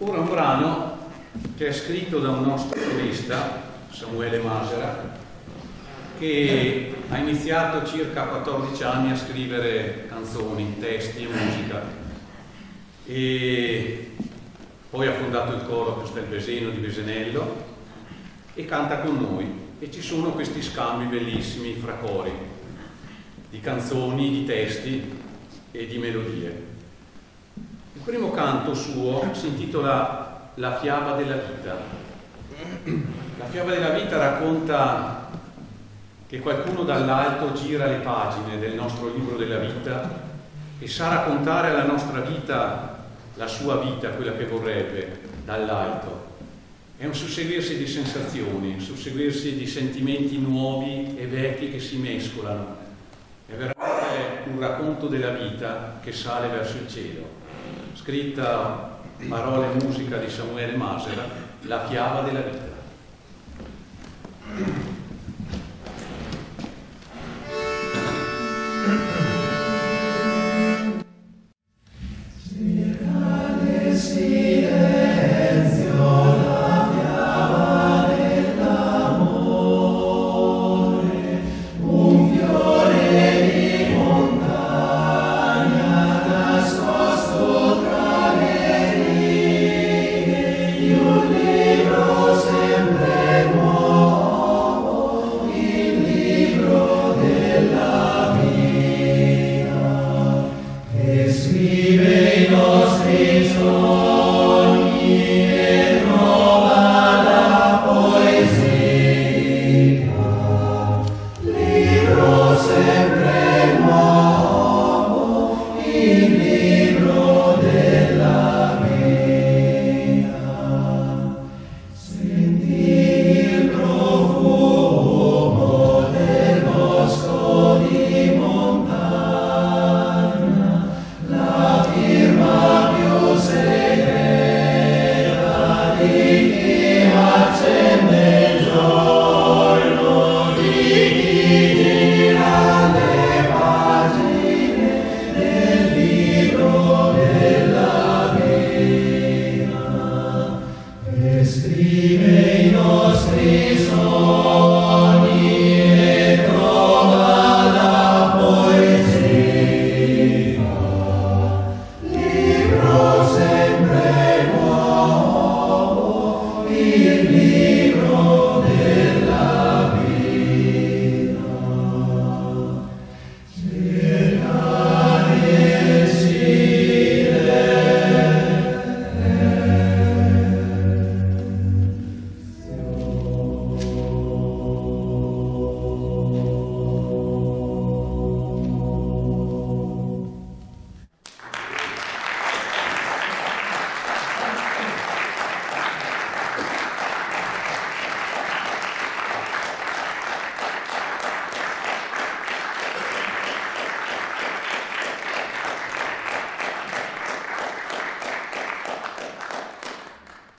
Ora un brano che è scritto da un nostro corista, Samuele Masera, che ha iniziato circa 14 anni a scrivere canzoni, testi e musica, e poi ha fondato il coro Castelveseno di Vesenello e canta con noi, e ci sono questi scambi bellissimi fra cori di canzoni, di testi e di melodie. Il primo canto suo si intitola La fiaba della vita. La fiaba della vita racconta che qualcuno dall'alto gira le pagine del nostro libro della vita e sa raccontare alla nostra vita la sua vita, quella che vorrebbe, dall'alto. È un susseguirsi di sensazioni, un susseguirsi di sentimenti nuovi e vecchi che si mescolano. È veramente un racconto della vita che sale verso il cielo. Scritta, parole e musica di Samuele Masera, La fiaba della vita.